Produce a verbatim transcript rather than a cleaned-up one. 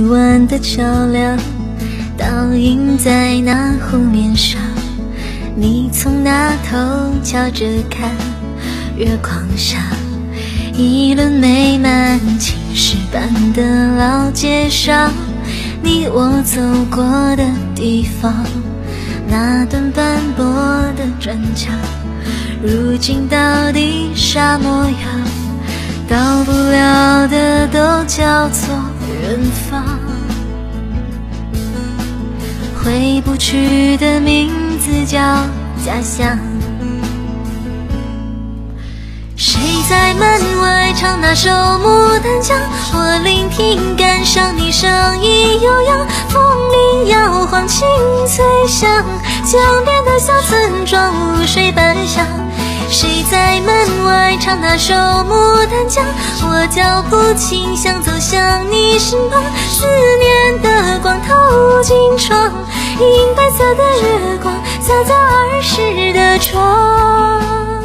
夜晚的桥梁，倒映在那湖面上。你从那头瞧着看，月光下一轮美满，青石板的老街上，你我走过的地方，那段斑驳的砖墙，如今到底啥模样？到不了的都叫做远方，回不去的名字叫家乡。谁在门外唱那首牡丹江？我聆听感伤，你声音悠扬，风铃摇晃，清脆响，江边的小村庄雾水般香。谁在门外唱那首牡丹江？我脚步轻，想走向你身旁，思念的光透进窗，银白色的月光洒在儿时的窗。